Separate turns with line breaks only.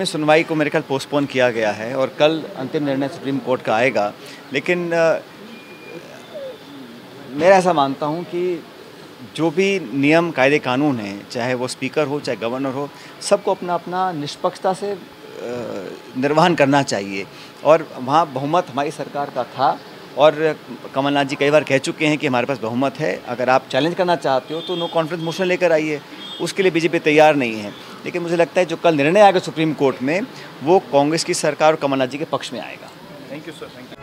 में सुनवाई को मेरे ख्याल पोस्टपोन किया गया है और कल अंतिम निर्णय सुप्रीम कोर्ट का आएगा। लेकिन मैं ऐसा मानता हूं कि जो भी नियम कायदे कानून हैं, चाहे वो स्पीकर हो चाहे गवर्नर हो, सबको अपना अपना निष्पक्षता से निर्वहन करना चाहिए। और वहाँ बहुमत हमारी सरकार का था और कमलनाथ जी कई बार कह चुके हैं कि हमारे पास बहुमत है, अगर आप चैलेंज करना चाहते हो तो नो कॉन्फिडेंस मोशन लेकर आइए। उसके लिए बीजेपी तैयार नहीं है। लेकिन मुझे लगता है जो कल निर्णय आएगा सुप्रीम कोर्ट में, वो कांग्रेस की सरकार और कमलनाथ जी के पक्ष में आएगा।
Thank you sir, thank you.